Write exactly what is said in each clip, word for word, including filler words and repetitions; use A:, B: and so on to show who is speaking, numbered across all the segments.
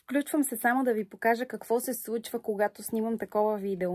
A: Включвам се само да ви покажа какво се случва, когато снимам такова видео.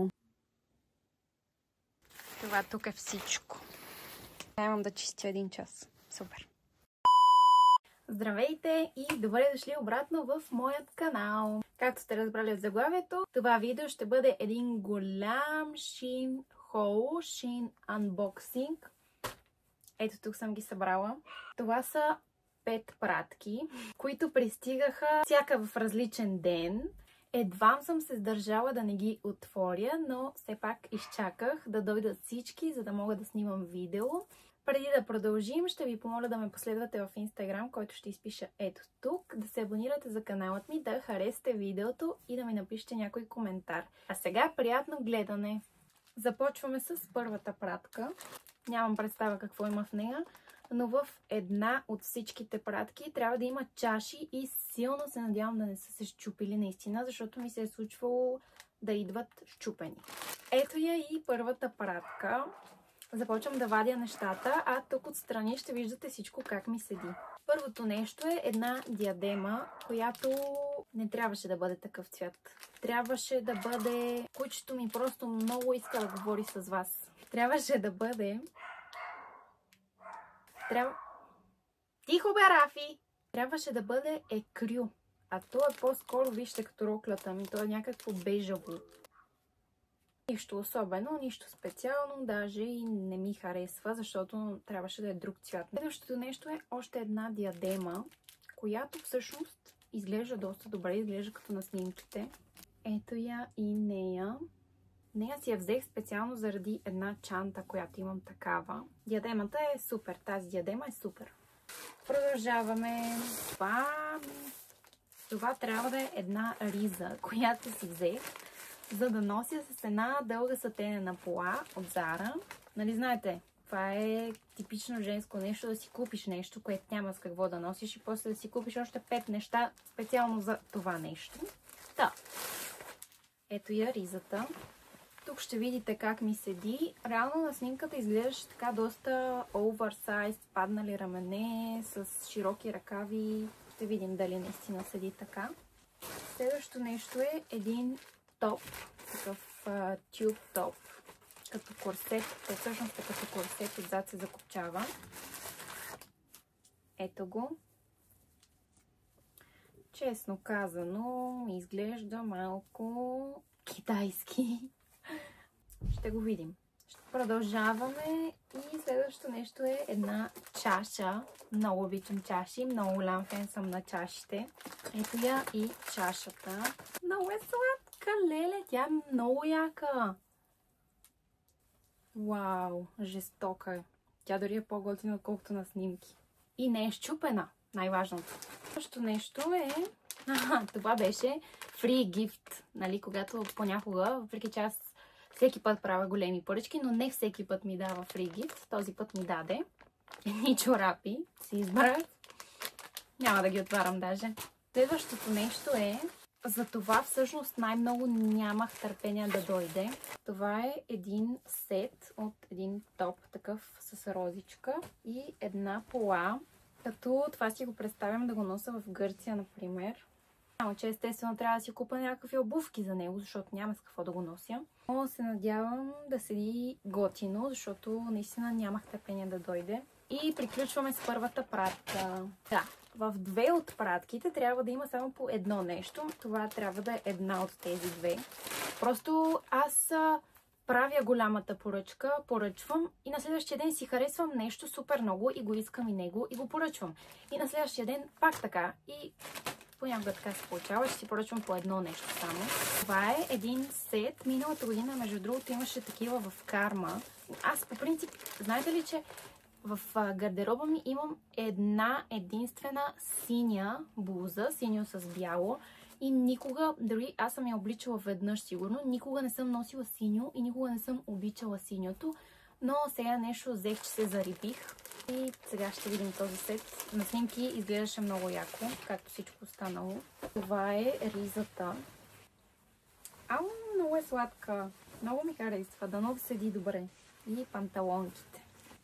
A: Това тук е всичко. Нямам да чистя един час. Супер! Здравейте и добре дошли обратно в моят канал. Както сте разбрали от заглавието, това видео ще бъде един голям Shein haul, Shein unboxing. Ето тук съм ги събрала. Това са пет пратки, които пристигаха всяка в различен ден. Едвам съм се сдържала да не ги отворя, но все пак изчаках да дойдат всички, за да мога да снимам видео. Преди да продължим, ще ви помоля да ме последвате в Instagram, който ще изпиша ето тук, да се абонирате за каналът ми, да харесате видеото и да ми напишете някой коментар. А сега приятно гледане! Започваме с първата пратка. Нямам представа какво има в нея, но в една от всичките пратки трябва да има чаши и силно се надявам да не са се счупили наистина, защото ми се е случвало да идват счупени. Ето я и първата пратка. Започвам да вадя нещата, а тук отстрани ще виждате всичко как ми седи. Първото нещо е една диадема, която не трябваше да бъде такъв цвят. Трябваше да бъде... Кучето ми просто много иска да говори с вас. Трябваше да бъде... Трябва... Тихо бе, Рафи! Трябваше да бъде екрю. А то е по-скоро, вижте, като роклята ми. То е някакво бежаво. Нищо особено, нищо специално, даже и не ми харесва, защото трябваше да е друг цвят. Следващото нещо е още една диадема, която всъщност изглежда доста добре, изглежда като на снимките. Ето я и нея. Нея си я взех специално заради една чанта, която имам такава. Диадемата е супер, тази диадема е супер. Продължаваме. Това, Това трябва да е една риза, която си взех, за да нося с една дълга сатенена пола от Зара. Нали знаете, това е типично женско нещо, да си купиш нещо, което няма с какво да носиш и после да си купиш още пет неща специално за това нещо. Да. Ето я ризата. Тук ще видите как ми седи. Реално на снимката изглеждаше така доста оверсайз, паднали рамене, с широки ръкави. Ще видим дали наистина седи така. Следващото нещо е един топ, такъв uh, тюб топ, като корсет. Те всъщност е като корсет, отзад се закопчава. Ето го. Честно казано, ми изглежда малко китайски. Ще го видим. Ще продължаваме и следващото нещо е една чаша. Много обичам чаши, много голям фен съм на чашите. Ето я и чашата. Много е сладка, леле, тя е много яка. Вау, жестока е. Тя дори е по-готина, отколкото на снимки. И не е счупена, най-важното. Следващото нещо е... Аха, това беше free gift, нали, когато понякога, въпреки че аз всеки път правя големи поръчки, но не всеки път ми дава free gift. Този път ми даде едни чорапи, си избрах. Няма да ги отварям даже. Следващото нещо е, за това всъщност най-много нямах търпение да дойде. Това е един сет от един топ, такъв с розичка и една пола. Като това си го представям да го нося в Гърция, например. Само че естествено трябва да си купа някакви обувки за него, защото няма с какво да го нося. Но се надявам да седи готино, защото наистина нямах търпение да дойде. И приключваме с първата пратка. Да, в две от пратките трябва да има само по едно нещо. Това трябва да е една от тези две. Просто аз правя голямата поръчка, поръчвам и на следващия ден си харесвам нещо супер много и го искам и него и го поръчвам. И на следващия ден пак така и... Понякога така се получава, ще си поръчвам по едно нещо само. Това е един сет. Миналата година, между другото, имаше такива в Карма. Аз по принцип, знаете ли, че в гардероба ми имам една единствена синя блуза, синьо с бяло. И никога, дори аз съм я обличала веднъж сигурно, никога не съм носила синьо и никога не съм обичала синьото. Но сега нещо взех, че се зарибих. И сега ще видим този сет. На снимки изглеждаше много яко, както всичко останало. Това е ризата. Ау, много е сладка. Много ми харесва. Дано седи добре. И панталонките.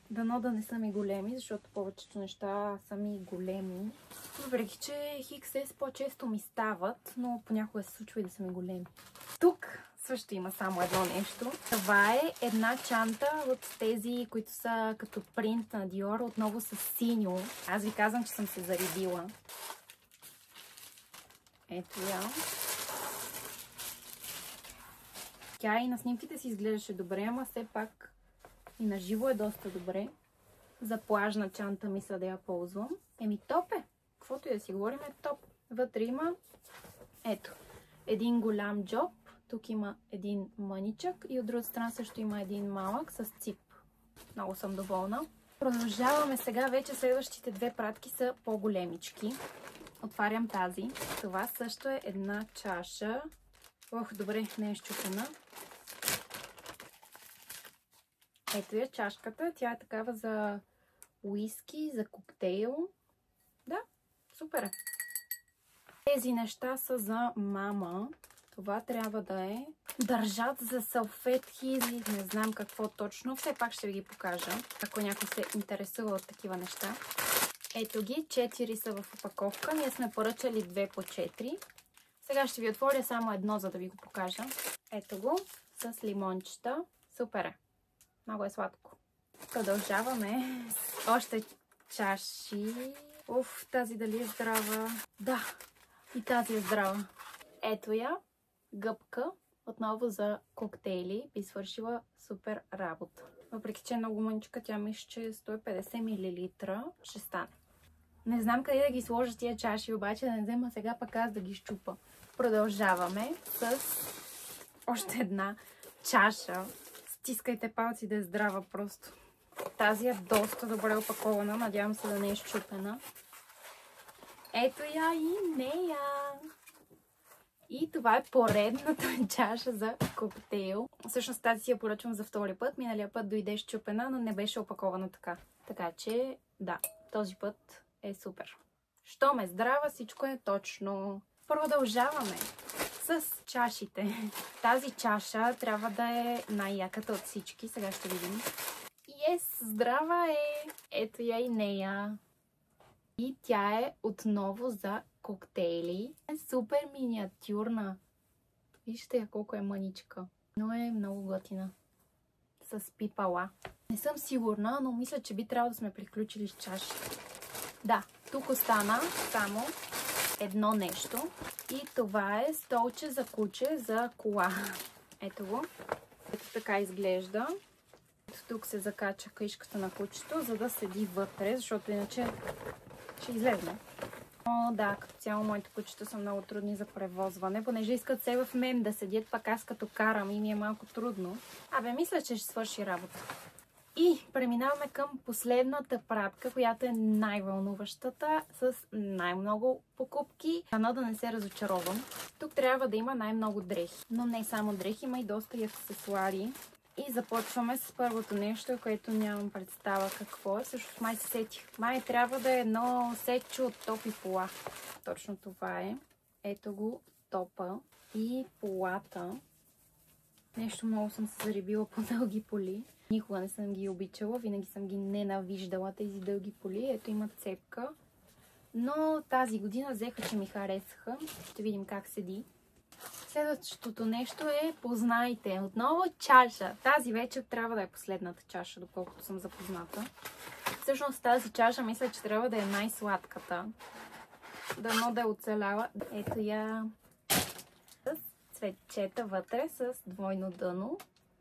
A: Дано да не са ми големи, защото повечето неща са ми големи. Въпреки че Икс Ес по-често ми стават, но понякога се случва и да са ми големи. Тук също има само едно нещо. Това е една чанта от тези, които са като принт на Dior, отново с синьо. Аз ви казвам, че съм се заредила. Ето я. Тя и на снимките си изглеждаше добре, ама все пак и на живо е доста добре. За плажна чанта мисля да я ползвам. Еми топ е. Каквото и да си говорим е топ. Вътре има, ето, един голям джоб. Тук има един мъничък и от другата страна също има един малък с цип. Много съм доволна. Продължаваме сега. Вече следващите две пратки са по-големички. Отварям тази. Това също е една чаша. Ох, добре, не е счупена. Ето я чашката. Тя е такава за уиски, за коктейл. Да, супер е. Тези неща са за мама. Това трябва да е държат за салфетки, не знам какво точно. Все пак ще ви ги покажа, ако някой се интересува от такива неща. Ето ги, четири са в опаковка. Ние сме поръчали две по четири. Сега ще ви отворя само едно, за да ви го покажа. Ето го, с лимончета. Супер е. Много е сладко. Продължаваме с още чаши. Уф, тази дали е здрава? Да, и тази е здрава. Ето я. Гъбка, отново за коктейли, би свършила супер работа. Въпреки че е много мъничка, тя мисля, че сто и петдесет милилитра ще стане. Не знам къде да ги сложа тия чаши, обаче да не взема сега пък аз да ги щупа. Продължаваме с още една чаша. Стискайте палци да е здрава просто. Тази е доста добре опакована, надявам се да не е счупена. Ето я и нея! И това е поредната чаша за коктейл. Всъщност тази си я поръчвам за втори път. Миналия път дойде счупена, но не беше опакована така. Така че, да, този път е супер. Щом е здрава, всичко е точно. Продължаваме с чашите. Тази чаша трябва да е най-яката от всички. Сега ще видим. Yes, здрава е! Ето я и нея. И тя е отново за коктейли. Е супер миниатюрна. Вижте я колко е мъничка. Но е много готина. С пипала. Не съм сигурна, но мисля, че би трябвало да сме приключили с чаши. Да, тук остана само едно нещо. И това е столче за куче за кола. Ето го. Ето така изглежда. Ето тук се закача каишката на кучето, за да седи вътре, защото иначе ще излезне. О, да, като цяло моите кучета са много трудни за превозване, понеже искат се в мен да седят, пак аз като карам и ми е малко трудно. Абе, мисля, че ще свърши работа. И преминаваме към последната пратка, която е най-вълнуващата, с най-много покупки. Дано да не се разочаровам. Тук трябва да има най-много дрехи. Но не само дрехи, има и доста и аксесуари. И започваме с първото нещо, което нямам представа какво е. Всъщност май се сетих. Май трябва да е едно сетче от топ и пола. Точно това е. Ето го топа и полата. Нещо много съм се заребила по дълги поли. Никога не съм ги обичала, винаги съм ги ненавиждала тези дълги поли. Ето има цепка. Но тази година взеха, че ми харесаха. Ще видим как седи. Следващото нещо е познайте. Отново чаша. Тази вечер трябва да е последната чаша, доколкото съм запозната. Всъщност тази чаша мисля, че трябва да е най-сладката. Дано да е оцеляла. Ето я с цветчета вътре, с двойно дъно.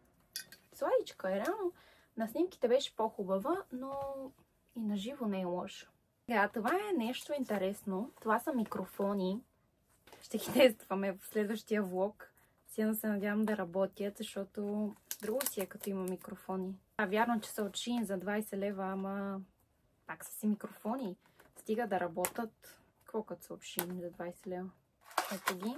A: Сладичка е, реално. На снимките беше по-хубава, но и на живо не е лошо. Сега, това е нещо интересно. Това са микрофони. Ще ги тестваме в следващия влог. Силно се надявам да работят, защото друго си е като има микрофони. А вярно, че са от Shein за двайсет лева, ама пак са си микрофони. Стига да работят. Какво като са от Shein за двайсет лева? Ето ги.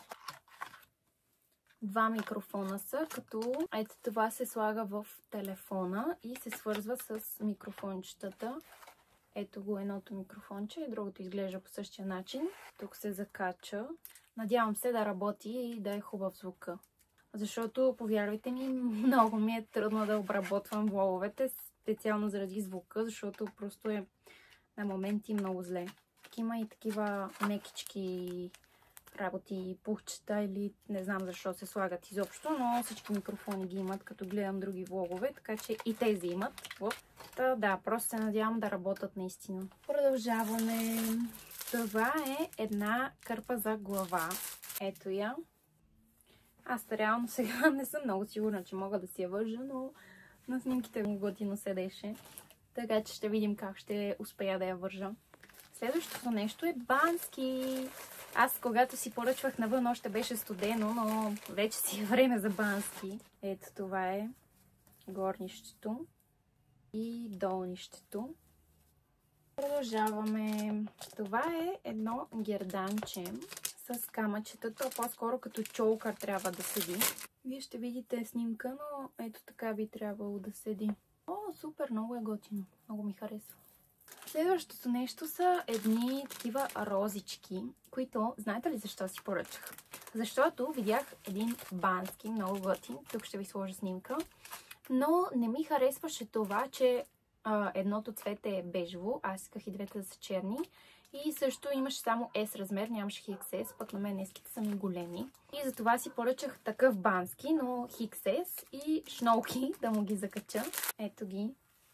A: Два микрофона са, като ето това се слага в телефона и се свързва с микрофончетата. Ето го едното микрофонче, другото изглежда по същия начин. Тук се закача. Надявам се да работи и да е хубав звука. Защото, повярвайте ми, много ми е трудно да обработвам влоговете специално заради звука, защото просто е на моменти много зле. Има и такива мекички работи, пухчета или не знам защо се слагат изобщо, но всички микрофони ги имат, като гледам други влогове, така че и тези имат. Та, да, просто се надявам да работят наистина. Продължаваме. Това е една кърпа за глава. Ето я. Аз реално сега не съм много сигурна, че мога да си я вържа, но на снимките му готино седеше. Така че ще видим как ще успея да я вържа. Следващото нещо е бански. Аз когато си поръчвах навън, още беше студено, но вече си е време за бански. Ето това е горнището и долнището. Продължаваме. Това е едно герданче с камъчета. То по-скоро като чолкър трябва да седи. Вие ще видите снимка, но ето така би трябвало да седи. О, супер, много е готино. Много ми харесва. Следващото нещо са едни такива розички, които, знаете ли защо си поръчах? Защото видях един бански, много готин. Тук ще ви сложа снимка. Но не ми харесваше това, че а, едното цвете е бежево. Аз исках и двете да са черни. И също имаше само S размер, нямаше Х С, пък на мен еските са ми големи. И затова си поръчах такъв бански, но Х С и шнолки да му ги закача. Ето ги.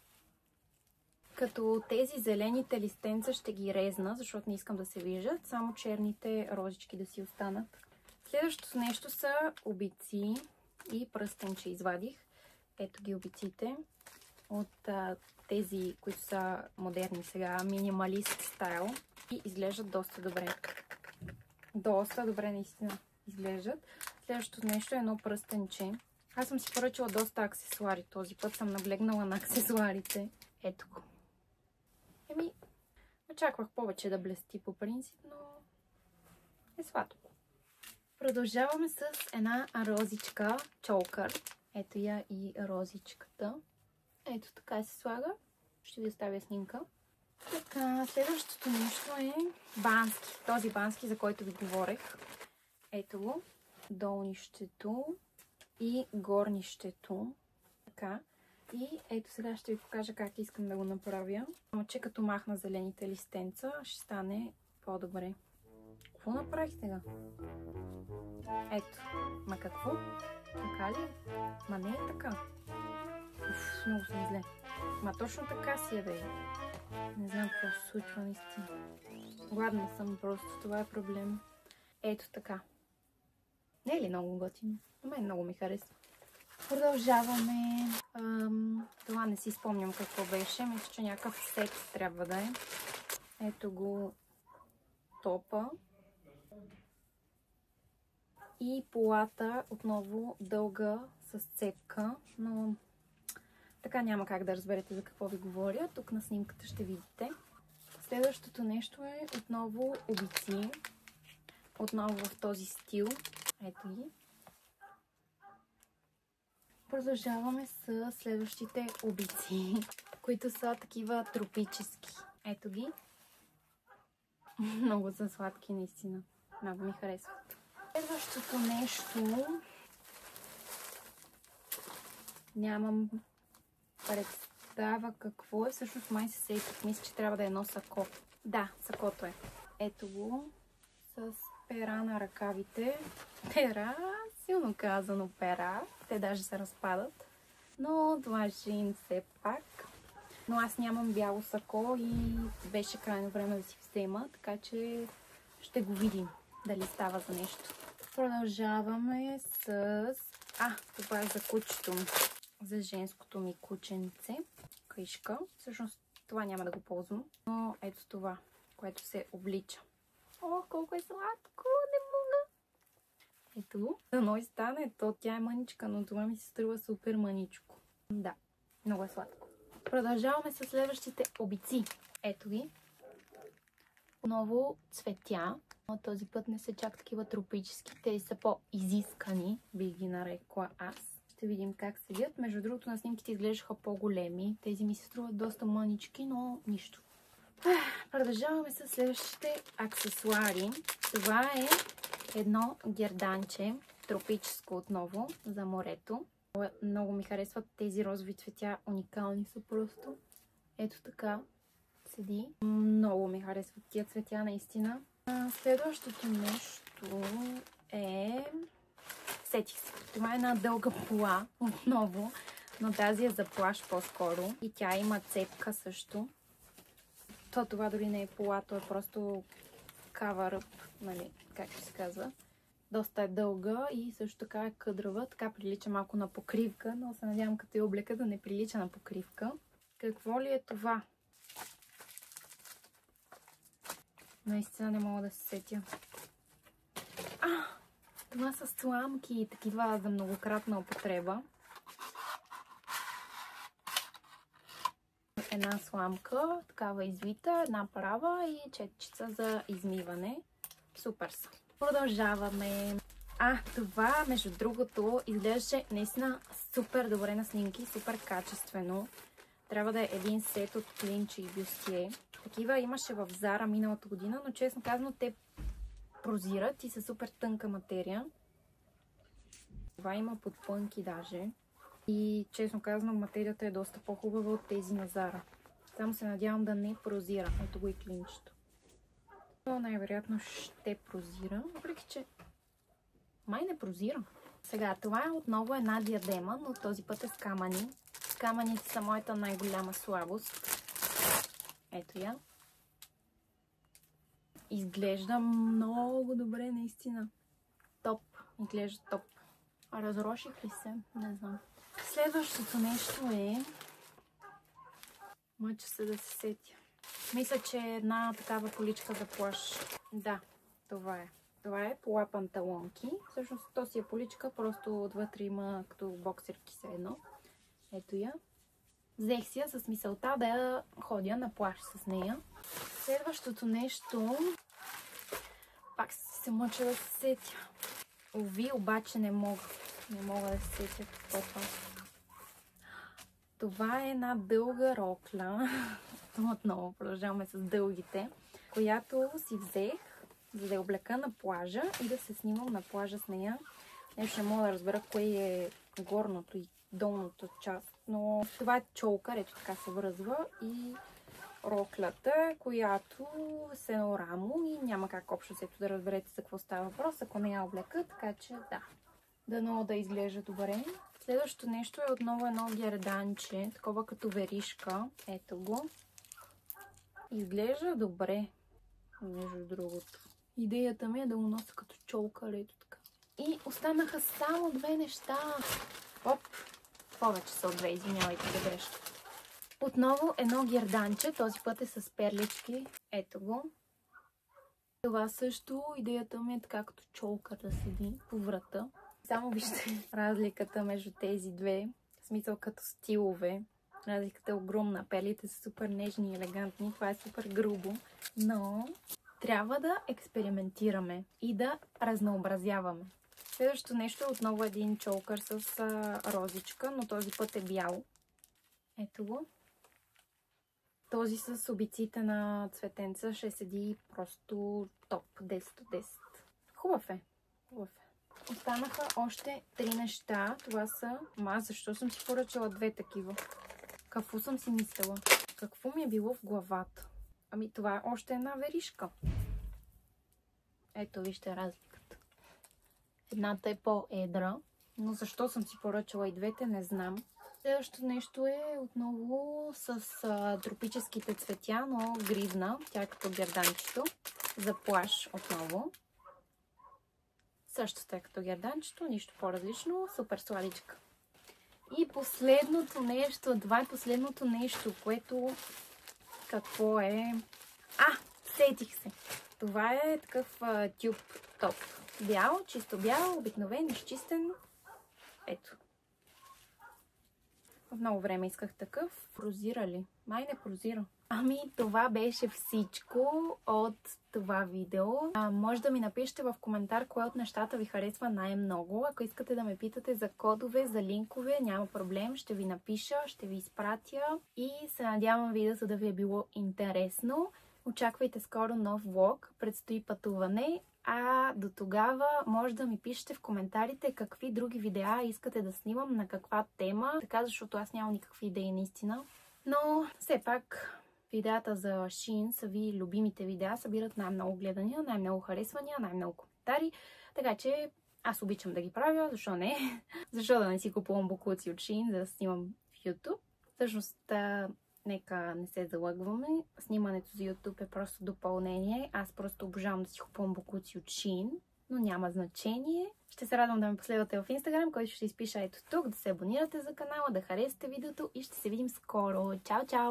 A: Като тези зелените листенца ще ги резна, защото не искам да се виждат, само черните розички да си останат. Следващото нещо са обици и пръстенче извадих. Ето ги обиците от а, тези, които са модерни сега, минималист стайл и изглеждат доста добре. Доста добре наистина изглеждат. Следващото нещо е едно пръстенче. Аз съм си поръчала доста аксесуари. Този път съм наблегнала на аксесуарите. Ето го. Еми, очаквах повече да блести по принцип, но е сладко. Продължаваме с една розичка, чолкър. Ето я и розичката. Ето така се слага. Ще ви оставя снимка. Така, следващото нещо е бански. Този бански, за който ви говорех. Ето го. Долнището и горнището. Така. И ето сега ще ви покажа как искам да го направя. Само че като махна зелените листенца, ще стане по-добре. Какво направих сега? Ето. Ма какво? Така ли? Ма не е така. Уф, много съм зле. Ма точно така си е, бе. Не знам какво се случва наистина. Гладна съм просто, това е проблем. Ето така. Не е ли много готино? На мен много ми харесва. Продължаваме. Ам, това не си спомням какво беше. Мисля, че някакъв сет трябва да е. Ето го топа. И полата отново дълга с цепка, но така няма как да разберете за какво ви говоря. Тук на снимката ще видите. Следващото нещо е отново обици. Отново в този стил. Ето ги. Продължаваме с следващите обици, които са такива тропически. Ето ги. Много са сладки, наистина. Много ми харесват. Следващото нещо нямам представа какво е. Всъщност май се сетих. Мисля, че трябва да е едно сако. Да, сакото е. Ето го с пера на ръкавите. Пера, силно казано пера. Те даже се разпадат. Но това е жин все пак. Но аз нямам бяло сако и беше крайно време да си взема. Така че ще го видим дали става за нещо. Продължаваме с... А, това е за кучето ми. За женското ми кученце. Кришка. Всъщност това няма да го ползвам. Но ето това, което се облича. О, колко е сладко! Не мога! Ето. Дано и стане. То тя е мъничка, но това ми се струва супер мъничко. Да, много е сладко. Продължаваме с следващите обици. Ето ги. Отново цветя. Но този път не са чак такива тропически. Те са по-изискани, би ги нарекла аз. Ще видим как седят. Между другото, на снимките изглеждаха по-големи. Тези ми се струват доста мънички, но нищо. Продължаваме с следващите аксесуари. Това е едно герданче, тропическо отново, за морето. Много ми харесват тези розови цветя. Уникални са просто. Ето така седи. Много ми харесват тия цветя, наистина. Следващото нещо е... Сетих се. Това е една дълга пола отново, но тази е за плаж по-скоро. И тя има цепка също. То това дори не е пола, то е просто cover-up, нали, както се казва. Доста е дълга и също така е къдрава. Така прилича малко на покривка, но се надявам като я облека да не прилича на покривка. Какво ли е това? Наистина не мога да се сетя. А! Това са сламки, такива за многократна употреба. Една сламка, такава извита, една права и четчица за измиване. Супер са. Продължаваме. А, това, между другото, изглеждаше наистина супер добре на снимки, супер качествено. Трябва да е един сет от клинче и бюстие. Такива имаше в Зара миналата година, но честно казано те прозират и са супер тънка материя. Това има подпънки даже. И честно казано материята е доста по-хубава от тези на Зара. Само се надявам да не прозира. Ето го и клинчето. То най-вероятно ще прозира, въпреки че май не прозира. Сега, това е отново една диадема, но този път е с камъни. Камъните са моята най-голяма слабост. Ето я. Изглежда много добре, наистина. Топ. Изглежда топ. Разроших ли се? Не знам. Следващото нещо е... Мъча се да се сетя. Мисля, че е една такава поличка за плаж. Да, това е. Това е пола панталонки. Всъщност то си е поличка, просто отвътре има като боксерки се едно. Ето я. Взех си я с мисълта да я ходя на плаж с нея. Следващото нещо... Пак се мъча да се сетя. Ови, обаче не мога. Не мога да се сетя какво. Това е една дълга рокля. Отново продължаваме с дългите. Която си взех, за да я облека на плажа и да се снимам на плажа с нея. Нещо не мога да разбера кое е горното и долната част. Но това е чолка, ето така се връзва и роклята, която се е на рамо и няма как общо сето да разберете за какво става въпрос, ако не я облека, така че да. Дано да изглежда добре. Следващото нещо е отново едно герданче, такова като веришка. Ето го. Изглежда добре, между другото. Идеята ми е да го нося като чолка, ето така. И останаха само две неща. Оп! Повече са от две, извинявайте за грешка. Отново едно герданче, този път е с перлички. Ето го. Това също, идеята ми е така като чолка да седи по врата. Само вижте разликата между тези две. В смисъл като стилове. Разликата е огромна. Перлите са супер нежни и елегантни. Това е супер грубо. Но трябва да експериментираме и да разнообразяваме. Следващото нещо е отново един чолкър с а, розичка, но този път е бял. Ето го. Този с обиците на цветенца ще седи просто топ. десет от десет. Хубав е. Хубав е. Останаха още три неща. Това са... Ма, защо съм си поръчала две такива? Какво съм си мислила? Какво ми е било в главата? Ами това е още една веришка. Ето вижте разликата. Едната е по-едра, но защо съм си поръчала и двете, не знам. Следващото нещо е отново с а, тропическите цветя, но гривна. Тя е като герданчето. За плаж отново. Същата е като герданчето, нищо по-различно. Супер сладичка. И последното нещо, това е последното нещо, което... Какво е? А, сетих се! Това е такъв а, тюб топ. Бял, чисто бял, обикновен, изчистен. Ето. В много време исках такъв. Прозира ли? Май не прозира. Ами, това беше всичко от това видео. А, може да ми напишете в коментар кое от нещата ви харесва най-много. Ако искате да ме питате за кодове, за линкове, няма проблем. Ще ви напиша, ще ви изпратя. И се надявам видеото да ви е било интересно. Очаквайте скоро нов влог. Предстои пътуване. А до тогава може да ми пишете в коментарите какви други видеа искате да снимам, на каква тема, така защото аз нямам никакви идеи наистина. Но все пак видеята за Shein са ви любимите видеа, събират най-много гледания, най-много харесвания, най-много коментари, така че аз обичам да ги правя, защо не? Защо да не си купувам боклуци от Shein, за да снимам в YouTube? Всъщност, нека не се залъгваме. Снимането за YouTube е просто допълнение. Аз просто обожавам да си купувам боклуци от Shein, но няма значение. Ще се радвам да ме последвате в Instagram, който ще изпиша ето тук, да се абонирате за канала, да харесате видеото и ще се видим скоро. Чао, чао!